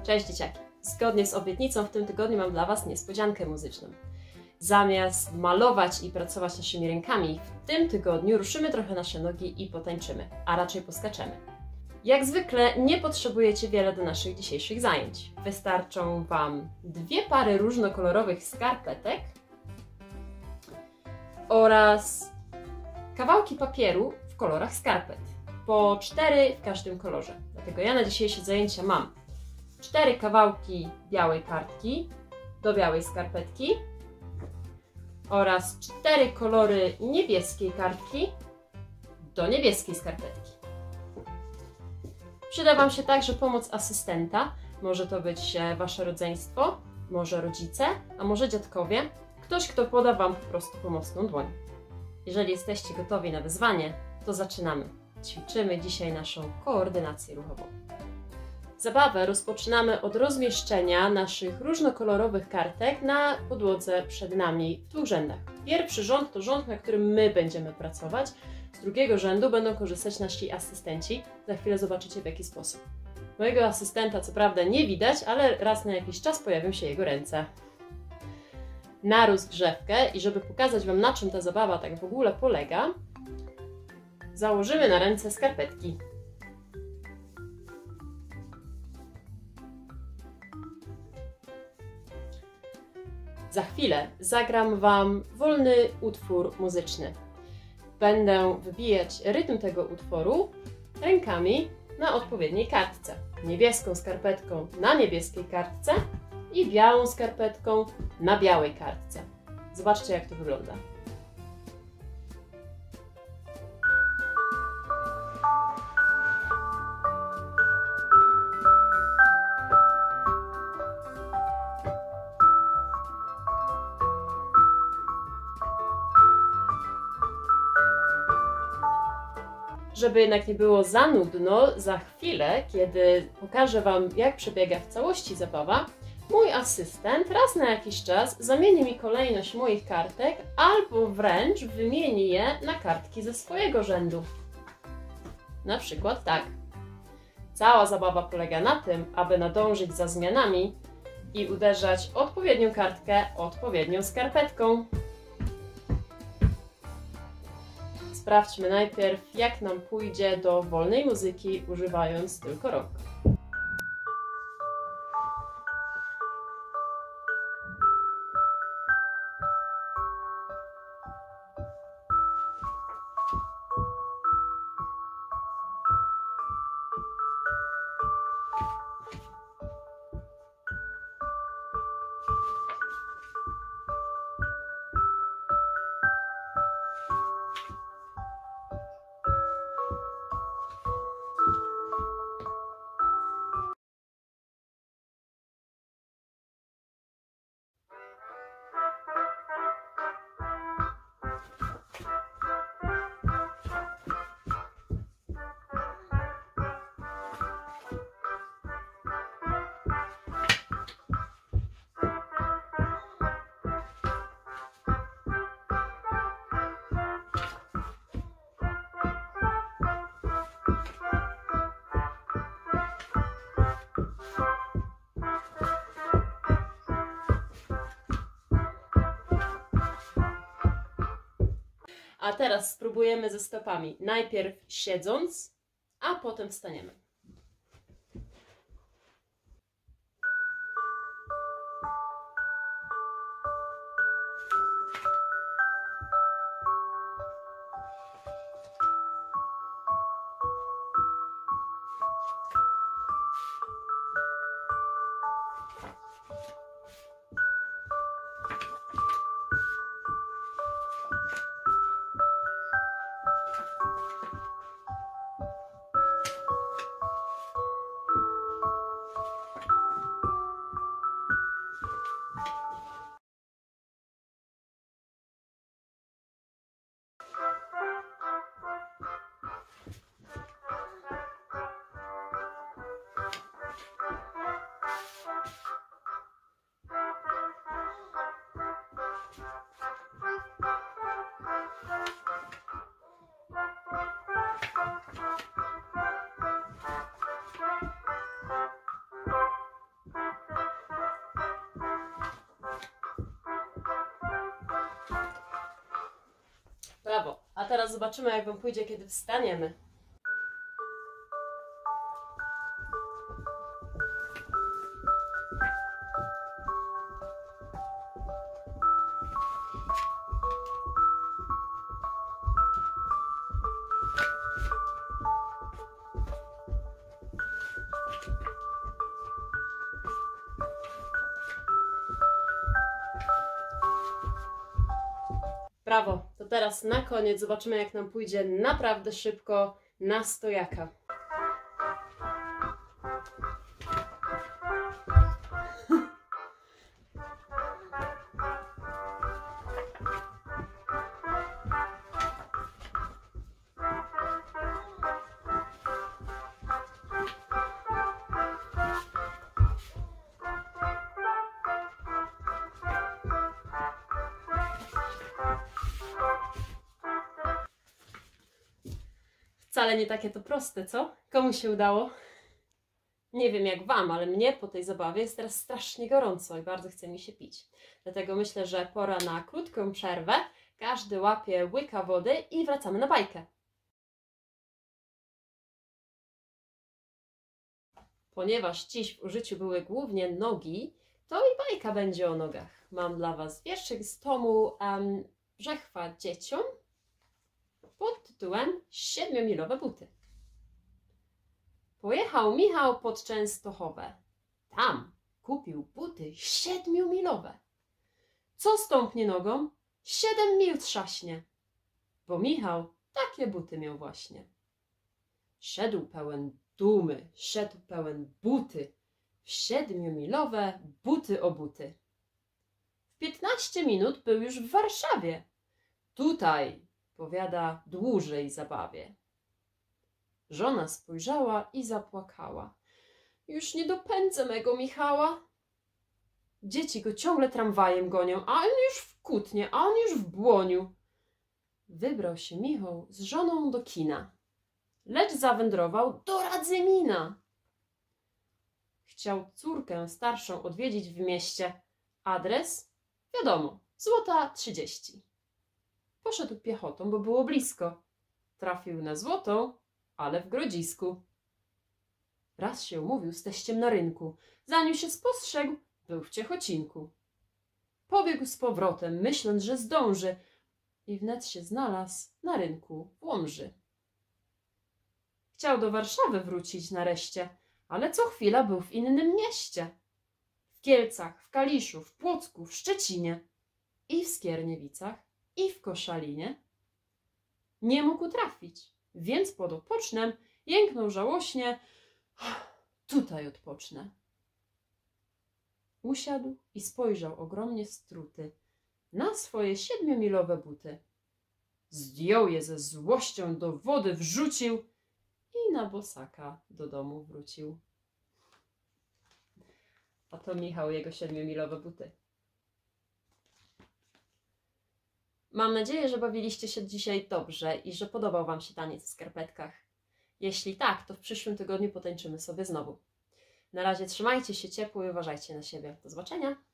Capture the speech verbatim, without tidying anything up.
Cześć dzieciaki! Zgodnie z obietnicą w tym tygodniu mam dla Was niespodziankę muzyczną. Zamiast malować i pracować naszymi rękami, w tym tygodniu ruszymy trochę nasze nogi i potańczymy, a raczej poskaczemy. Jak zwykle nie potrzebujecie wiele do naszych dzisiejszych zajęć. Wystarczą Wam dwie pary różnokolorowych skarpetek oraz kawałki papieru w kolorach skarpet. Po cztery w każdym kolorze. Dlatego ja na dzisiejsze zajęcia mam cztery kawałki białej kartki do białej skarpetki oraz cztery kolory niebieskiej kartki do niebieskiej skarpetki. Przyda Wam się także pomoc asystenta. Może to być Wasze rodzeństwo, może rodzice, a może dziadkowie. Ktoś, kto poda Wam po prostu pomocną dłoń. Jeżeli jesteście gotowi na wyzwanie, to zaczynamy. Ćwiczymy dzisiaj naszą koordynację ruchową. Zabawę rozpoczynamy od rozmieszczenia naszych różnokolorowych kartek na podłodze przed nami w dwóch rzędach. Pierwszy rząd to rząd, na którym my będziemy pracować. Z drugiego rzędu będą korzystać nasi asystenci. Za chwilę zobaczycie, w jaki sposób. Mojego asystenta co prawda nie widać, ale raz na jakiś czas pojawią się jego ręce. Na rozgrzewkę i żeby pokazać Wam, na czym ta zabawa tak w ogóle polega, założymy na ręce skarpetki. Za chwilę zagram Wam wolny utwór muzyczny. Będę wybijać rytm tego utworu rękami na odpowiedniej kartce. Niebieską skarpetką na niebieskiej kartce i białą skarpetką na białej kartce. Zobaczcie, jak to wygląda. Żeby jednak nie było za nudno, za chwilę, kiedy pokażę Wam, jak przebiega w całości zabawa, mój asystent raz na jakiś czas zamieni mi kolejność moich kartek albo wręcz wymieni je na kartki ze swojego rzędu. Na przykład tak. Cała zabawa polega na tym, aby nadążyć za zmianami i uderzać odpowiednią kartkę odpowiednią skarpetką. Sprawdźmy najpierw, jak nam pójdzie do wolnej muzyki, używając tylko rąk. A teraz spróbujemy ze stopami. Najpierw siedząc, a potem wstaniemy. teraz zobaczymy, jak Wam pójdzie, kiedy wstaniemy. Brawo! To teraz na koniec zobaczymy, jak nam pójdzie naprawdę szybko na stojaka. Wcale nie takie to proste, co? Komu się udało? Nie wiem jak Wam, ale mnie po tej zabawie jest teraz strasznie gorąco i bardzo chce mi się pić. Dlatego myślę, że pora na krótką przerwę. Każdy łapie łyka wody i wracamy na bajkę. Ponieważ dziś w użyciu były głównie nogi, to i bajka będzie o nogach. Mam dla Was wierszyk z tomu um, Brzechwa dzieciom pod tytułem Siedmiomilowe buty. Pojechał Michał pod Częstochowę. Tam kupił buty siedmiomilowe. Co stąpnie nogą, siedem mil trzaśnie, bo Michał takie buty miał właśnie. Szedł pełen dumy, szedł pełen buty, w siedmiomilowe buty obuty. W piętnaście minut był już w Warszawie. Tutaj, powiada, dłużej zabawie. Żona spojrzała i zapłakała. Już nie dopędzę mego Michała. Dzieci go ciągle tramwajem gonią, a on już w Kutnie, a on już w Błoniu. Wybrał się Michał z żoną do kina, lecz zawędrował do Radzymina. Chciał córkę starszą odwiedzić w mieście. Adres? Wiadomo, Złota trzydzieści. Poszedł piechotą, bo było blisko. Trafił na Złotą, ale w Grodzisku. Raz się umówił z teściem na rynku. Zanim się spostrzegł, był w Ciechocinku. Pobiegł z powrotem, myśląc, że zdąży, i wnet się znalazł na rynku w Łomży. Chciał do Warszawy wrócić nareszcie, ale co chwila był w innym mieście. W Kielcach, w Kaliszu, w Płocku, w Szczecinie i w Skierniewicach, i w Koszalinie. Nie mógł trafić, więc pod Opocznem jęknął żałośnie: tutaj odpocznę. Usiadł i spojrzał ogromnie struty na swoje siedmiomilowe buty. Zdjął je ze złością, do wody wrzucił i na bosaka do domu wrócił. A to Michał, jego siedmiomilowe buty. Mam nadzieję, że bawiliście się dzisiaj dobrze i że podobał Wam się taniec w skarpetkach. Jeśli tak, to w przyszłym tygodniu potańczymy sobie znowu. Na razie trzymajcie się ciepło i uważajcie na siebie. Do zobaczenia!